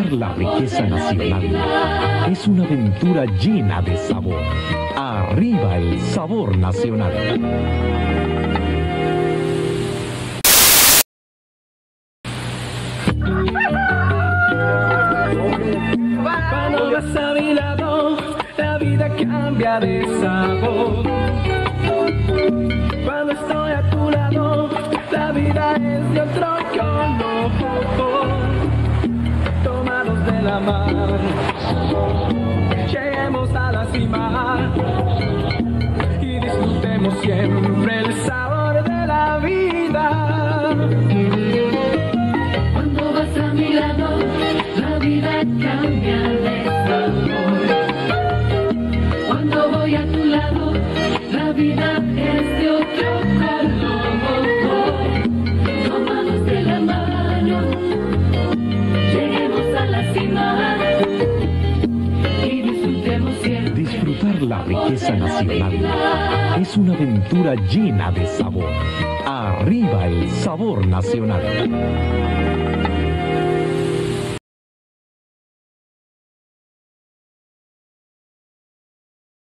Disfrutar la riqueza nacional es una aventura llena de sabor. Arriba el sabor nacional. Cuando vas a mi lado, la vida cambia de sabor. Cuando estoy a tu lado, la vida es de otro color. Tomados de la mano, lleguemos a la cima y disfrutemos siempre el sabor de la vida. Cuando vas a mi lado, la vida cambia de sabor. Cuando voy a tu lado, la vida es de otro color. Tomados de la mano, lleguemos a la cima y disfrutemos siempre. Disfrutar la riqueza nacional es una aventura llena de sabor. Arriba el sabor nacional.